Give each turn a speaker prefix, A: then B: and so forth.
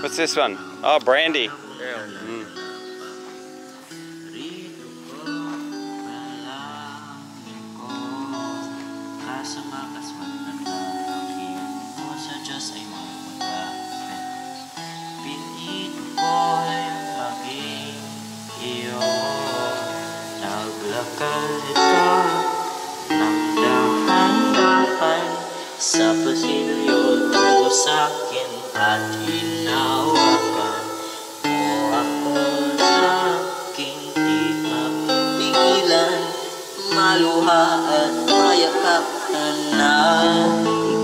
A: What's this one? Oh, brandy.
B: Naglakad ito ng dahan-dahan sa pasilyo tungo sa'kin at hinawakan mo ako sa aking di mapigilan, maluha at mayakap ka na.